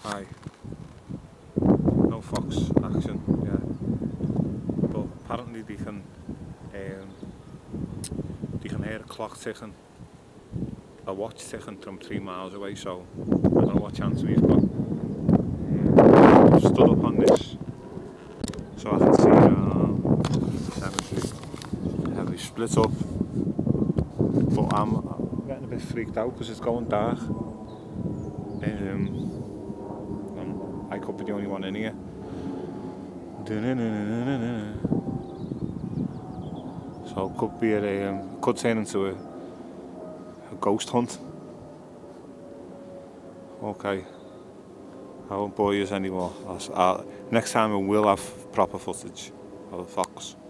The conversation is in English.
Hi. No fox action, yeah. But apparently they can hear a clock ticking, a watch ticking from 3 miles away, so I don't know what chance we've got. I've stood up on this so I can see the cemetery. Yeah, we split up, but I'm getting a bit freaked out because it's going dark. And I could be the only one in here. So it could be could turn into a ghost hunt. Okay, I won't bore you anymore. Next time we will have proper footage of a fox.